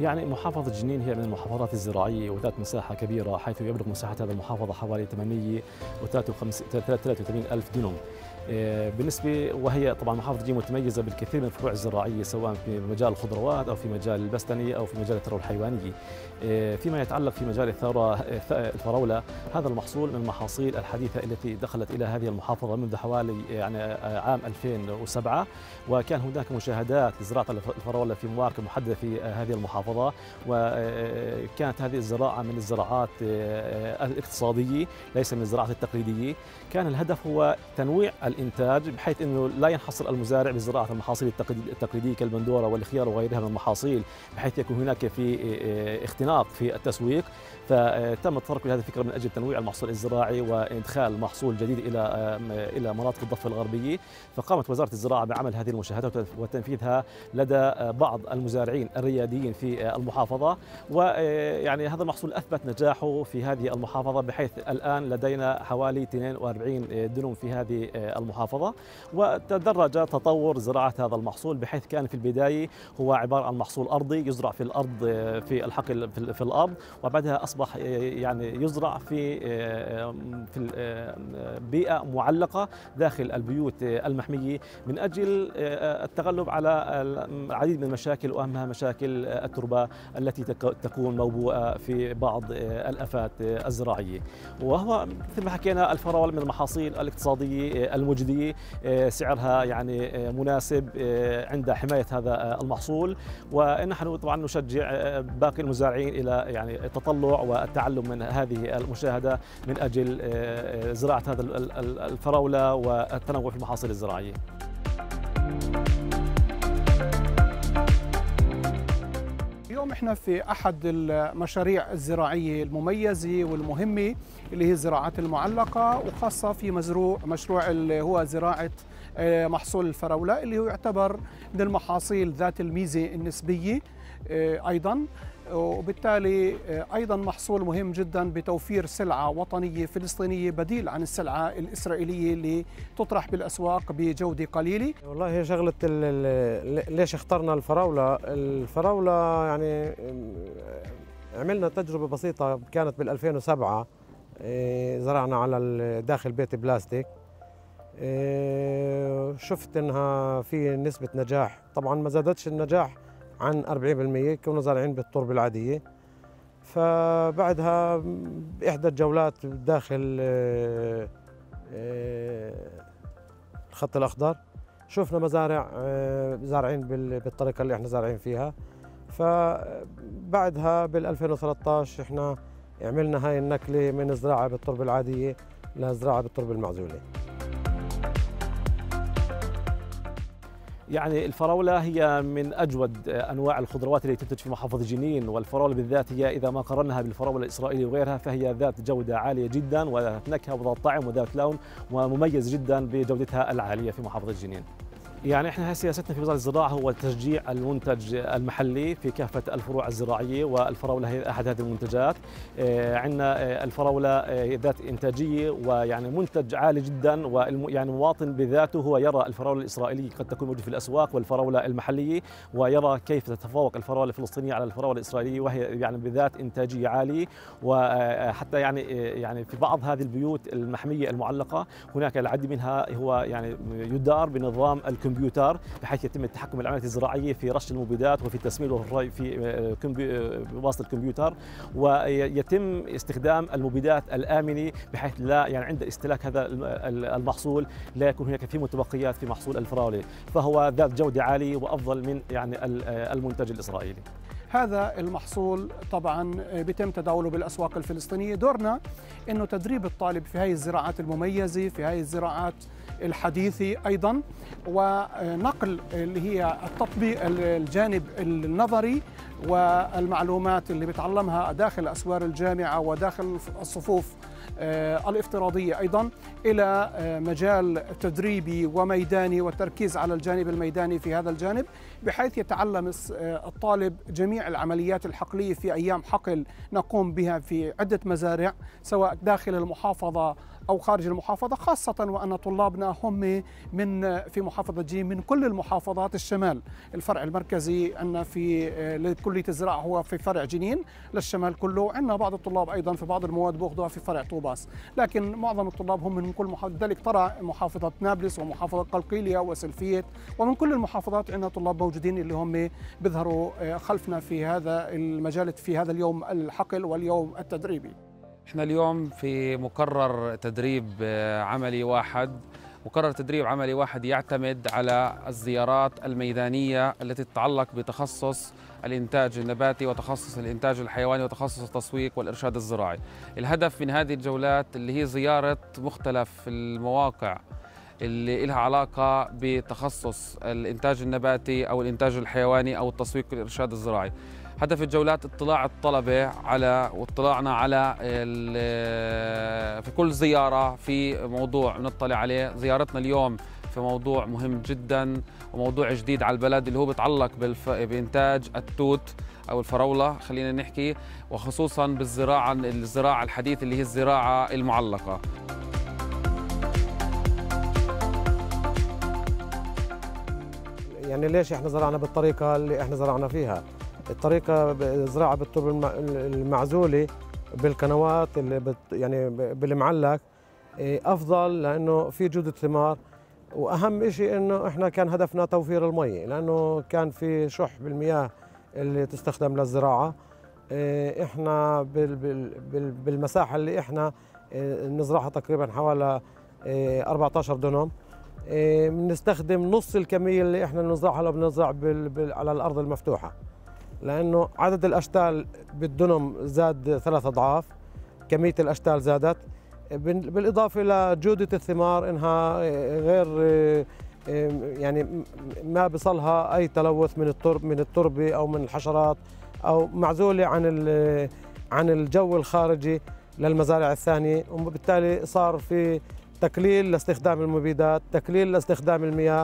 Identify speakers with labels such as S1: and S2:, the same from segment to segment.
S1: يعني محافظة جنين هي من المحافظات الزراعية وذات مساحة كبيرة، حيث يبلغ مساحة هذه المحافظة حوالي 883 ألف دنم. بالنسبة وهي طبعا محافظة جنين متميزة بالكثير من الفروع الزراعية، سواء في مجال الخضروات أو في مجال البستنية أو في مجال الثروة الحيوانية. فيما يتعلق في مجال الفراولة، هذا المحصول من المحاصيل الحديثة التي دخلت إلى هذه المحافظة منذ حوالي يعني عام 2007، وكان هناك مشاهدات لزراعة الفراولة في مواقع محددة في هذه المحافظة، وكانت هذه الزراعة من الزراعات الاقتصادية ليس من الزراعات التقليدية. كان الهدف هو تنويع الإنتاج، بحيث أنه لا ينحصر المزارع بزراعة المحاصيل التقليدية كالبندورة والخيار وغيرها من المحاصيل، بحيث يكون هناك في اختناق في التسويق. فتم التطرق لهذه الفكرة من أجل تنويع المحصول الزراعي وإدخال محصول جديد إلى مناطق الضفة الغربية. فقامت وزارة الزراعة بعمل هذه المشاهدات وتنفيذها لدى بعض المزارعين الرياديين في المحافظة، ويعني هذا المحصول أثبت نجاحه في هذه المحافظة، بحيث الآن لدينا حوالي 42 دنم في هذه المحافظة. وتدرج تطور زراعة هذا المحصول، بحيث كان في البداية هو عبارة عن محصول أرضي يزرع في الأرض في الحقل في الأرض، وبعدها أصبح يعني يزرع في بيئة معلقة داخل البيوت المحمية من أجل التغلب على العديد من المشاكل، وأهمها مشاكل التربة التي تكون موبوءة في بعض الآفات الزراعية. وهو مثل ما حكينا الفراولة من المحاصيل الاقتصادية المجدية، سعرها يعني مناسب عند حماية هذا المحصول. ونحن طبعا نشجع باقي المزارعين إلى يعني التطلع والتعلم من هذه المشاهدة من أجل زراعة هذا الفراولة والتنوع في المحاصيل الزراعية.
S2: اليوم احنا في احد المشاريع الزراعيه المميزه والمهمه اللي هي الزراعات المعلقه، وخاصه في مشروع اللي هو زراعه محصول الفراوله، اللي هو يعتبر من المحاصيل ذات الميزه النسبيه ايضا، وبالتالي أيضا محصول مهم جدا بتوفير سلعة وطنية فلسطينية بديل عن السلعة الإسرائيلية اللي تطرح بالأسواق بجودة قليلة.
S3: والله هي شغلة ليش اخترنا الفراولة يعني عملنا تجربة بسيطة كانت بال2007، زرعنا على داخل بيت بلاستيك، شفت انها في نسبة نجاح، طبعا ما زادتش النجاح عن 40%، كنا زارعين بالتربة العادية. فبعدها بإحدى الجولات داخل الخط الأخضر شفنا مزارع زارعين بالطريقة اللي احنا زارعين فيها. فبعدها بال2013 احنا عملنا هاي النقلة من الزراعة بالتربة العادية لزراعة بالتربة المعزولة.
S1: يعني الفراولة هي من أجود أنواع الخضروات التي تنتج في محافظة جنين، والفراولة بالذات هي إذا ما قارناها بالفراولة الإسرائيلية وغيرها فهي ذات جودة عالية جدا، وذات نكهة وذات طعم وذات لون، ومميز جدا بجودتها العالية في محافظة جنين. يعني احنا سياستنا في وزارة الزراعة هو تشجيع المنتج المحلي في كافة الفروع الزراعية، والفراولة هي أحد هذه المنتجات. عندنا الفراولة ذات إنتاجية ويعني منتج عالي جدا، ويعني المواطن بذاته هو يرى الفراولة الإسرائيلية قد تكون موجودة في الأسواق والفراولة المحلية، ويرى كيف تتفوق الفراولة الفلسطينية على الفراولة الإسرائيلية، وهي يعني بذات إنتاجية عالية. وحتى يعني في بعض هذه البيوت المحمية المعلقة هناك العديد منها هو يعني يدار بنظام الكمبيوتر، بحيث يتم التحكم بالعمليات الزراعيه في رش المبيدات وفي التسميد والري بواسطه الكمبيوتر، ويتم استخدام المبيدات الامنه بحيث لا يعني عند استهلاك هذا المحصول لا يكون هناك في متبقيات في محصول الفراوله، فهو ذات جوده عاليه وافضل من يعني المنتج الاسرائيلي.
S2: هذا المحصول طبعا بيتم تداوله بالاسواق الفلسطينيه. دورنا انه تدريب الطالب في هذه الزراعات المميزه، في هذه الزراعات الحديثة أيضا، ونقل اللي هي التطبيق الجانب النظري والمعلومات اللي بتعلمها داخل أسوار الجامعة وداخل الصفوف الافتراضية أيضا إلى مجال تدريبي وميداني، والتركيز على الجانب الميداني في هذا الجانب، بحيث يتعلم الطالب جميع العمليات الحقلية في أيام حقل نقوم بها في عدة مزارع سواء داخل المحافظة أو خارج المحافظة، خاصة وأن طلابنا هم في محافظة جيم من كل المحافظات الشمال. الفرع المركزي عندنا في لكل كلية الزراعة هو في فرع جنين للشمال كله، عندنا بعض الطلاب أيضا في بعض المواد بأخذوها في فرع طوباس، لكن معظم الطلاب هم من كل محافظة. ذلك ترى محافظة نابلس ومحافظة قلقيلية وسلفية، ومن كل المحافظات عندنا طلاب موجودين اللي هم بيظهروا خلفنا في هذا المجال في هذا اليوم الحقل واليوم التدريبي.
S4: احنا اليوم في مقرر تدريب عملي واحد. مقرر تدريب عملي واحد يعتمد على الزيارات الميدانية التي تتعلق بتخصص الإنتاج النباتي وتخصص الإنتاج الحيواني وتخصص التسويق والإرشاد الزراعي. الهدف من هذه الجولات اللي هي زيارة مختلف المواقع اللي لها علاقة بتخصص الإنتاج النباتي أو الإنتاج الحيواني أو التسويق والإرشاد الزراعي. هدف الجولات اطلاع الطلبة على واطلاعنا على في كل زيارة في موضوع نطلع عليه. زيارتنا اليوم في موضوع مهم جدا وموضوع جديد على البلد اللي هو بيتعلق بإنتاج التوت أو الفراولة خلينا نحكي، وخصوصا بالزراعة الحديثة اللي هي الزراعة المعلقة.
S3: يعني ليش احنا زرعنا بالطريقة اللي احنا زرعنا فيها؟ الطريقة زراعة بالتربة المعزولة بالقنوات اللي يعني بالمعلق أفضل، لأنه في جودة ثمار، وأهم شيء إنه إحنا كان هدفنا توفير المي، لأنه كان في شح بالمياه اللي تستخدم للزراعة. إحنا بالمساحة اللي إحنا نزرعها تقريبا حوالي 14 دونم، بنستخدم نص الكمية اللي إحنا نزرعها لو بنزرع على الأرض المفتوحة، لأنه عدد الأشتال بالدنم زاد 3 أضعاف، كمية الأشتال زادت، بالإضافة لجودة الثمار إنها غير يعني ما بصلها أي تلوث من التربة أو من الحشرات، أو معزولة عن الجو الخارجي للمزارع الثانية، وبالتالي صار في تقليل لاستخدام المبيدات، تقليل لاستخدام المياه،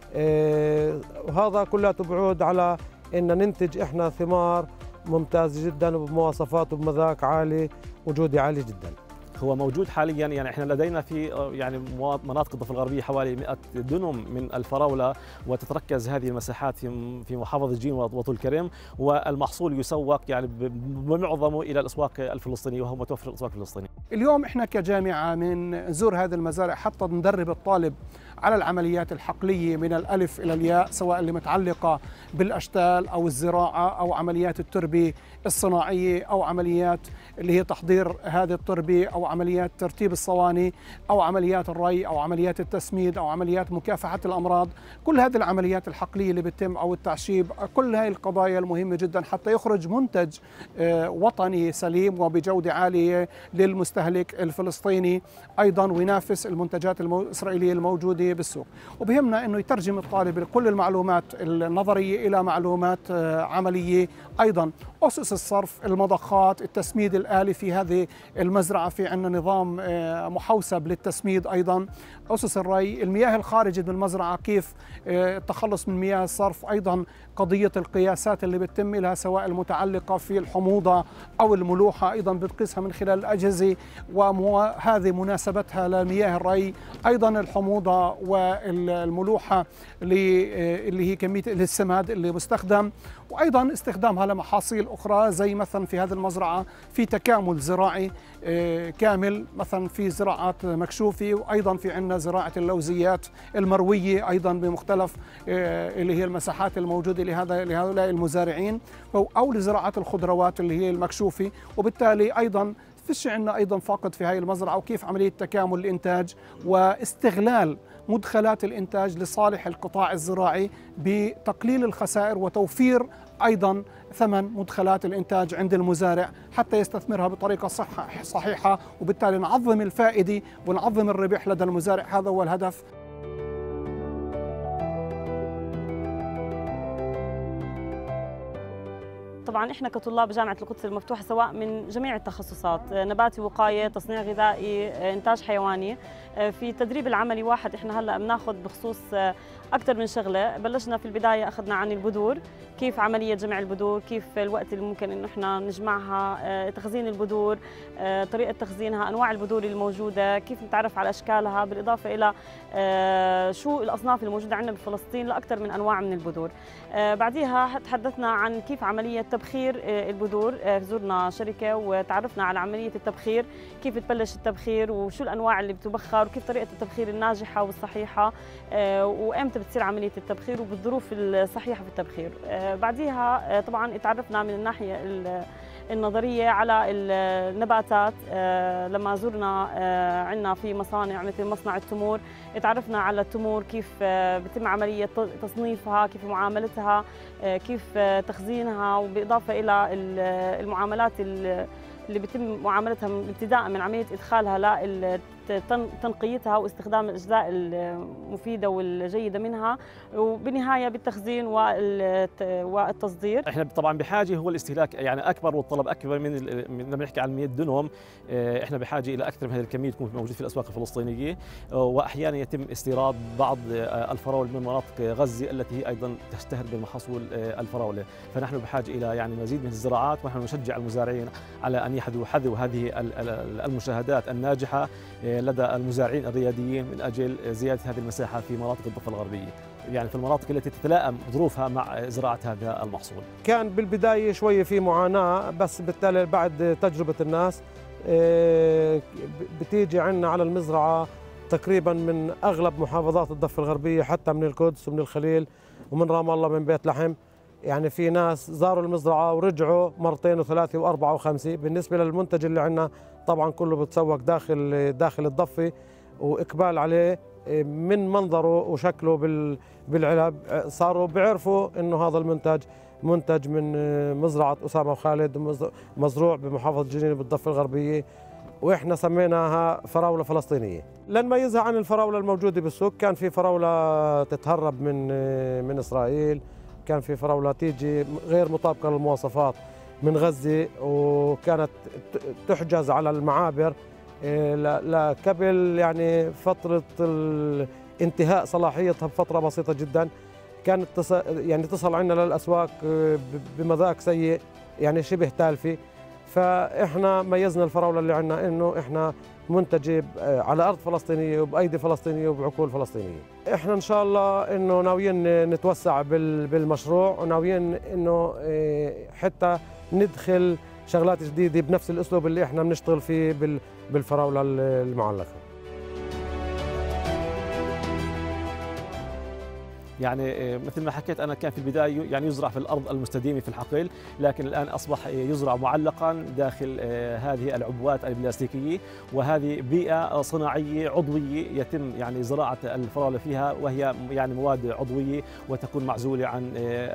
S3: وهذا كله بعود على إن ننتج إحنا ثمار ممتازة جدا وبمواصفات وبمذاق عالي وجودة عالية جدا.
S1: هو موجود حاليا، يعني احنا لدينا في يعني مناطق الضفه الغربيه حوالي 100 دنم من الفراوله، وتتركز هذه المساحات في محافظه جين وطول كرم، والمحصول يسوق يعني بمعظمه الى الاسواق الفلسطينيه وهو متوفر في الاسواق الفلسطينيه.
S2: اليوم احنا كجامعه من نزور هذه المزارع حتى ندرب الطالب على العمليات الحقليه من الالف الى الياء، سواء اللي متعلقه بالاشتال او الزراعه او عمليات التربه الصناعيه او عمليات اللي هي تحضير هذه التربه او عمليات ترتيب الصواني او عمليات الري او عمليات التسميد او عمليات مكافحه الامراض. كل هذه العمليات الحقليه اللي بتتم او التعشيب، كل هذه القضايا المهمه جدا حتى يخرج منتج وطني سليم وبجوده عاليه للمستهلك الفلسطيني ايضا، وينافس المنتجات الاسرائيليه الموجوده بالسوق. وبهمنا انه يترجم الطالب كل المعلومات النظريه الى معلومات عمليه. ايضا اسس الصرف، المضخات، التسميد الآلي في هذه المزرعه، في عندنا نظام محوسب للتسميد، ايضا اسس الري، المياه الخارجه من المزرعه كيف التخلص من مياه الصرف، ايضا قضيه القياسات اللي بتتم لها سواء المتعلقه في الحموضه او الملوحه، ايضا بتقيسها من خلال الاجهزه وهذه مناسبتها لمياه الري، ايضا الحموضه والملوحه اللي هي كميه السماد اللي مستخدم، وايضا استخدامها لمحاصيل اخرى زي مثلا في هذه المزرعه في تكامل زراعي كامل، مثلا في زراعات مكشوفه، وايضا في عندنا زراعه اللوزيات المرويه ايضا بمختلف اللي هي المساحات الموجوده لهؤلاء المزارعين، او لزراعه الخضروات اللي هي المكشوفه. وبالتالي ايضا فيش عندنا ايضا فاقد في هذه المزرعه، وكيف عمليه تكامل الانتاج واستغلال مدخلات الانتاج لصالح القطاع الزراعي بتقليل الخسائر وتوفير ايضا ثمن مدخلات الانتاج عند المزارع حتى يستثمرها بطريقه صحيحه، وبالتالي نعظم الفائده ونعظم الربح لدى المزارع. هذا هو الهدف.
S5: طبعا احنا كطلاب جامعه القدس المفتوحه سواء من جميع التخصصات، نباتي، وقايه، تصنيع غذائي، انتاج حيواني، في تدريب العملي واحد احنا هلا بناخذ بخصوص أكثر من شغلة. بلشنا في البداية أخذنا عن البذور، كيف عملية جمع البذور، كيف الوقت اللي ممكن إنه إحنا نجمعها، تخزين البذور، طريقة تخزينها، أنواع البذور الموجودة، كيف نتعرف على أشكالها، بالإضافة إلى شو الأصناف الموجودة عندنا بفلسطين لأكثر من أنواع من البذور. بعديها تحدثنا عن كيف عملية تبخير البذور، زرنا شركة وتعرفنا على عملية التبخير، كيف تبلش التبخير وشو الأنواع اللي بتبخر وكيف طريقة التبخير الناجحة والصحيحة، وإمتى بتصير عملية التبخير وبالظروف الصحيحة في التبخير. بعديها طبعا تعرفنا من الناحية النظرية على النباتات. لما زرنا عندنا في مصانع مثل مصنع التمور، تعرفنا على التمور، كيف بتم عملية تصنيفها، كيف معاملتها، كيف تخزينها، وبإضافة إلى المعاملات اللي بيتم معاملتها ابتداء من عملية إدخالها لتنقيتها واستخدام الأجزاء المفيدة والجيدة منها، وبالنهاية بالتخزين والتصدير.
S1: احنا طبعا بحاجه، هو الاستهلاك يعني اكبر والطلب اكبر من لما نحكي عن 100 دنم، احنا بحاجه الى اكثر من هذه الكميه تكون موجوده في الاسواق الفلسطينيه، واحيانا يتم استيراد بعض الفراوله من مناطق غزه التي هي ايضا تشتهر بالمحاصيل الفراوله، فنحن بحاجه الى يعني مزيد من الزراعات، ونحن نشجع المزارعين على ان يحذوا هذه المشاهدات الناجحه لدى المزارعين الرياديين من اجل زياده هذه المساحه في مناطق الضفه الغربيه، يعني في المناطق التي تتلائم ظروفها مع زراعه هذا المحصول.
S3: كان بالبدايه شويه في معاناه، بس بالتالي بعد تجربه الناس بتيجي عندنا على المزرعه تقريبا من اغلب محافظات الضفه الغربيه، حتى من القدس ومن الخليل ومن رام الله من بيت لحم. يعني في ناس زاروا المزرعه ورجعوا مرتين وثلاثه واربعه وخمسه. بالنسبه للمنتج اللي عندنا طبعا كله بتسوق داخل الضفه، واقبال عليه من منظره وشكله بالعلب. صاروا بيعرفوا انه هذا المنتج منتج من مزرعه اسامه وخالد، مزروع بمحافظه جنين بالضفه الغربيه، واحنا سميناها فراوله فلسطينيه. لنميزها عن الفراوله الموجوده بالسوق، كان في فراوله تتهرب من اسرائيل، كان في فراوله تيجي غير مطابقه للمواصفات من غزه، وكانت تحجز على المعابر قبل يعني فتره انتهاء صلاحيتها بفتره بسيطه جدا. كانت تصل عندنا للاسواق بمذاق سيء، يعني شبه تالفه. فاحنا ميزنا الفراوله اللي عندنا انه احنا منتجه على ارض فلسطينيه وبايدي فلسطينيه وبعقول فلسطينيه. احنا ان شاء الله انه ناويين نتوسع بالمشروع، وناويين انه حتى ندخل شغلات جديده بنفس الاسلوب اللي احنا بنشتغل فيه بالفراوله المعلقه.
S1: يعني مثل ما حكيت أنا، كان في البداية يعني يزرع في الأرض المستديمة في الحقل، لكن الآن أصبح يزرع معلقا داخل هذه العبوات البلاستيكية، وهذه بيئة صناعية عضوية يتم يعني زراعة الفراولة فيها، وهي يعني مواد عضوية وتكون معزولة عن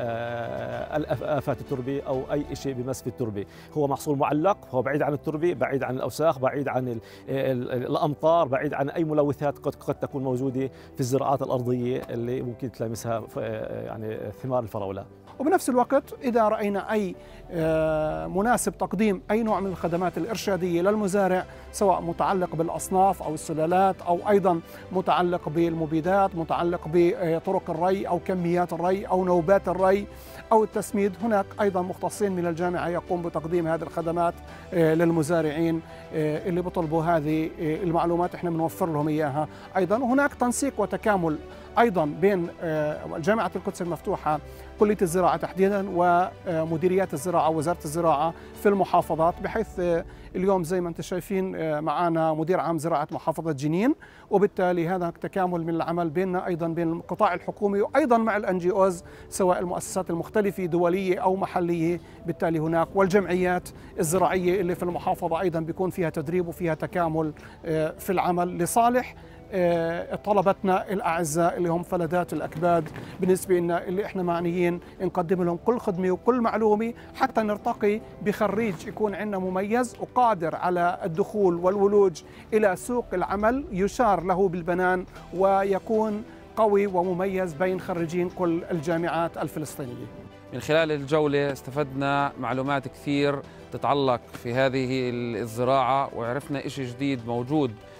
S1: آفات التربة أو أي شيء بمس في التربة. هو محصول معلق، هو بعيد عن التربة، بعيد عن الأوساخ، بعيد عن الأمطار، بعيد عن أي ملوثات قد تكون موجودة في الزراعات الأرضية اللي ممكن تلامسها يعني ثمار الفراولة.
S2: وبنفس الوقت إذا رأينا أي مناسب تقديم أي نوع من الخدمات الإرشادية للمزارع، سواء متعلق بالأصناف أو السلالات، أو أيضا متعلق بالمبيدات، متعلق بطرق الري أو كميات الري أو نوبات الري أو التسميد، هناك أيضا مختصين من الجامعة يقوم بتقديم هذه الخدمات للمزارعين اللي بيطلبوا هذه المعلومات، احنا بنوفر لهم إياها. أيضا هناك تنسيق وتكامل أيضا بين جامعة القدس المفتوحة، كلية الزراعة تحديدا، ومديريات الزراعة ووزارة الزراعة في المحافظات، بحيث اليوم زي ما انتم شايفين معنا مدير عام زراعة محافظة جنين، وبالتالي هذا تكامل من العمل بيننا أيضا بين القطاع الحكومي وأيضا مع الNGOs، سواء المؤسسات المختلفة دولية أو محلية. بالتالي هناك والجمعيات الزراعية اللي في المحافظة أيضا بيكون فيها تدريب وفيها تكامل في العمل لصالح طلبتنا الأعزاء اللي هم فلذات الأكباد. بالنسبة لنا اللي إحنا معنيين نقدم لهم كل خدمة وكل معلومة حتى نرتقي بخريج يكون عندنا مميز وقادر على الدخول والولوج إلى سوق العمل، يشار له بالبنان ويكون قوي ومميز بين خريجين كل الجامعات الفلسطينية.
S4: من خلال الجولة استفدنا معلومات كثير تتعلق في هذه الزراعة، وعرفنا إشي جديد موجود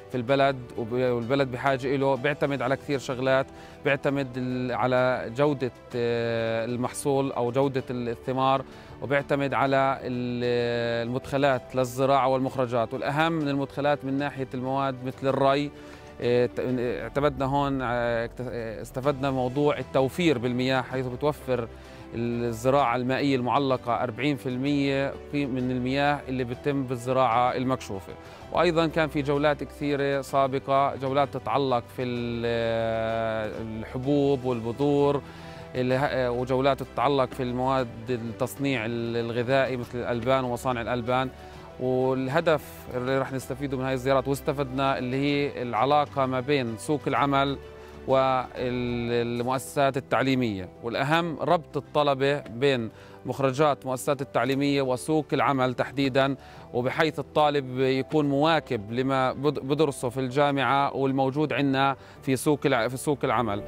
S4: في البلد، والبلد بحاجة له. بيعتمد على كثير شغلات، بيعتمد على جودة المحصول أو جودة الثمار، وبيعتمد على المدخلات للزراعة والمخرجات، والأهم من المدخلات من ناحية المواد مثل الري. اعتمدنا هون استفدنا موضوع التوفير بالمياه، حيث بتوفر الزراعة المائية المعلقة 40% من المياه اللي بتتم بالزراعة المكشوفة. وأيضا كان في جولات كثيرة سابقة، جولات تتعلق في الحبوب والبذور، وجولات تتعلق في المواد التصنيع الغذائي مثل الألبان ومصانع الألبان. والهدف اللي رح نستفيده من هذه الزيارات واستفدنا اللي هي العلاقة ما بين سوق العمل والمؤسسات التعليمية، والأهم ربط الطلبة بين مخرجات المؤسسات التعليمية وسوق العمل تحديداً، وبحيث الطالب يكون مواكب لما بدرسه في الجامعة والموجود عندنا في سوق العمل.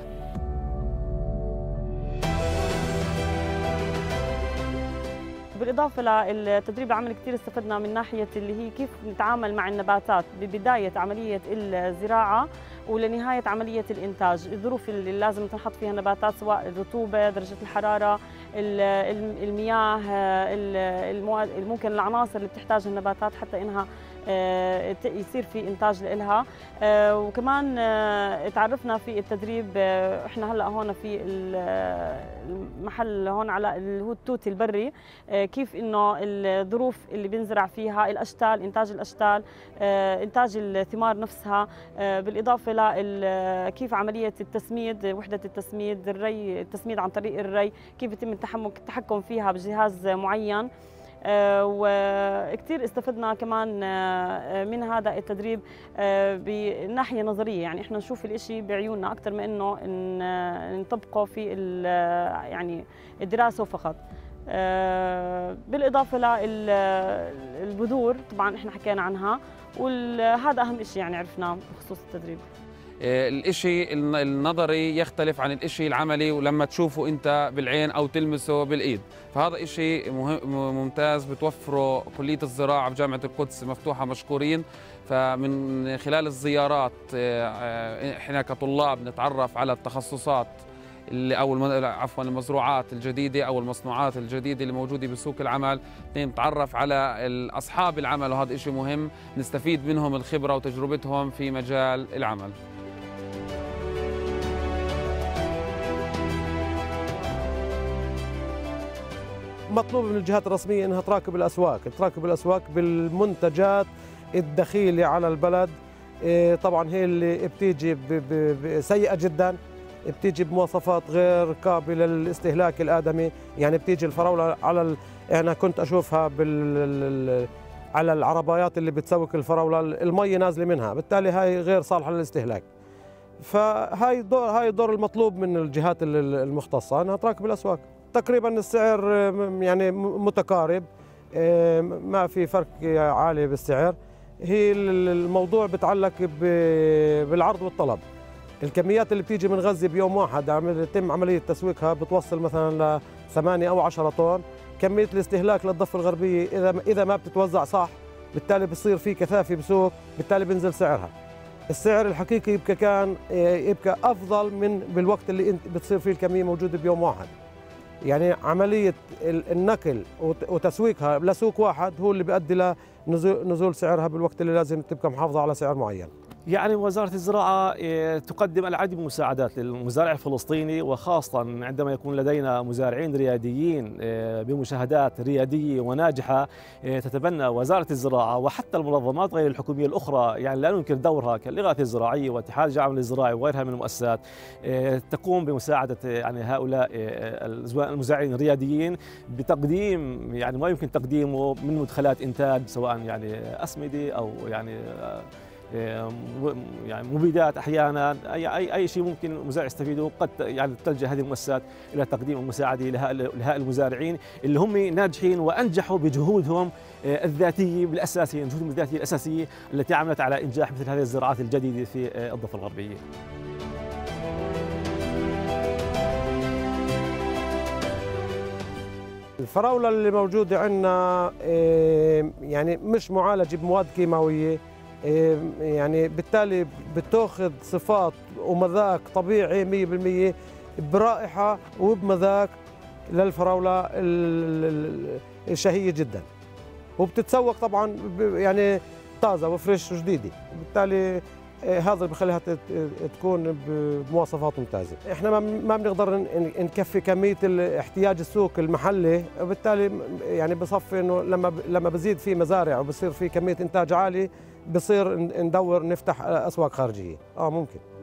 S5: بالإضافة للتدريب العملي كثير استفدنا من ناحية اللي هي كيف نتعامل مع النباتات ببداية عملية الزراعة ولنهاية عملية الإنتاج، الظروف اللي لازم تنحط فيها النباتات سواء الرطوبة، درجة الحرارة، المياه، المواد، ممكن العناصر اللي بتحتاجها النباتات حتى إنها يصير في إنتاج لها. وكمان تعرفنا في التدريب، إحنا هلأ هون في المحل هون على اللي هو التوت البري، كيف إنه الظروف اللي بنزرع فيها، الأشتال، إنتاج الأشتال، إنتاج الثمار نفسها، بالإضافة كيف عملية التسميد، وحدة التسميد، الري، التسميد عن طريق الري، كيف يتم التحكم فيها بجهاز معين. وكثير استفدنا كمان من هذا التدريب بناحية نظرية، يعني احنا نشوف الإشي بعيوننا أكثر من إنه نطبقه في يعني الدراسة فقط. بالإضافة للبذور طبعا احنا حكينا عنها، وهذا أهم إشي يعني عرفناه بخصوص التدريب.
S4: الإشي النظري يختلف عن الإشي العملي، ولما تشوفه أنت بالعين أو تلمسه بالإيد، فهذا إشي ممتاز بتوفره كلية الزراعة بجامعة القدس، مفتوحة مشكورين. فمن خلال الزيارات إحنا كطلاب نتعرف على التخصصات عفوا المزروعات الجديدة أو المصنوعات الجديدة اللي موجودة بسوق العمل، نتعرف على أصحاب العمل، وهذا إشي مهم، نستفيد منهم الخبرة وتجربتهم في مجال العمل.
S3: مطلوب من الجهات الرسمية أنها تراقب الأسواق بالمنتجات الدخيلة على البلد. طبعا هي اللي بتيجي سيئة جدا، بتيجي بمواصفات غير قابلة للاستهلاك الآدمي. يعني بتيجي الفراولة أنا كنت أشوفها على العربايات اللي بتسوق الفراولة، المية نازلة منها، بالتالي هاي غير صالحة للاستهلاك. فهاي دور المطلوب من الجهات المختصة أنها تراقب الأسواق. تقريبا السعر يعني متقارب، ما في فرق عالي بالسعر. هي الموضوع بتعلق بالعرض والطلب. الكميات اللي بتيجي من غزة بيوم واحد يتم عملية تسويقها بتوصل مثلا ل 8 أو 10 طن. كمية الاستهلاك للضفة الغربية إذا ما بتتوزع صح، بالتالي بصير في كثافة بسوق، بالتالي بينزل سعرها. السعر الحقيقي يبقى أفضل من بالوقت اللي انت بتصير فيه الكمية موجودة بيوم واحد. يعني عملية النقل وتسويقها لسوق واحد هو اللي بيؤدي لنزول سعرها بالوقت اللي لازم تبقى محافظة على سعر معين.
S1: يعني وزارة الزراعة تقدم العديد من المساعدات للمزارع الفلسطيني، وخاصة عندما يكون لدينا مزارعين رياديين بمشاهدات ريادية وناجحة تتبنى وزارة الزراعة وحتى المنظمات غير الحكومية الأخرى، يعني لا ننكر دورها كالإغاثة الزراعية واتحاد الجامعة الزراعي وغيرها من المؤسسات، تقوم بمساعدة يعني هؤلاء المزارعين الرياديين بتقديم يعني ما يمكن تقديمه من مدخلات إنتاج، سواء يعني أسمدة أو يعني مبيدات احيانا، اي شيء ممكن المزارع يستفيده. قد يعني تلجا هذه المؤسسات الى تقديم المساعده لهؤلاء المزارعين اللي هم ناجحين وانجحوا بجهودهم الذاتيه الاساسيه، جهودهم الذاتيه الاساسيه التي عملت على انجاح مثل هذه الزراعات الجديده في الضفه الغربيه.
S3: الفراولة اللي موجودة عندنا يعني مش معالجة بمواد كيماوية، يعني بالتالي بتاخذ صفات ومذاق طبيعي 100% برائحة وبمذاق للفراولة الشهية جدا، وبتتسوق طبعا يعني طازة وفريش وجديدة، بالتالي هذا اللي بخليها تكون بمواصفات ممتازة. احنا ما بنقدر نكفي كمية احتياج السوق المحلي، وبالتالي يعني بصفي انه لما بزيد في مزارع وبصير في كمية انتاج عالي بصير ندور نفتح اسواق خارجية. ممكن.